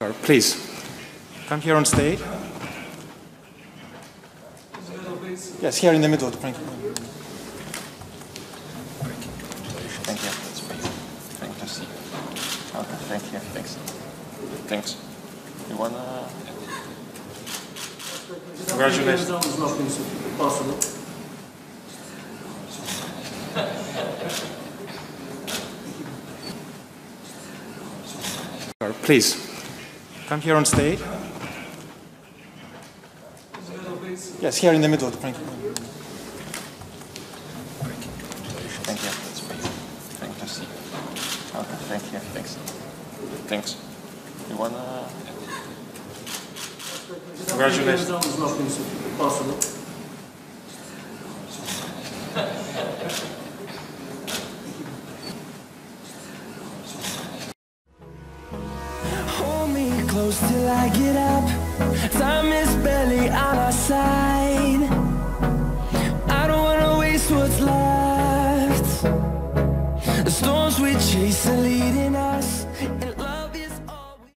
Please, come here on stage. Yes, here in the middle. Thank you. Thank you. That's for you. Thank to see. Okay, thank you. Thanks. Thanks. You wanna? Congratulations. Possible. Please, come here on stage. Yes, here in the middle. Thank you. Thank you. That's for you. Thank to see. Okay, thank you. Thanks. Thanks. You wanna? Congratulations. Possible. Hold me close till I get up. Time is barely on our side. I don't wanna waste what's left. The storms we chase are leaving.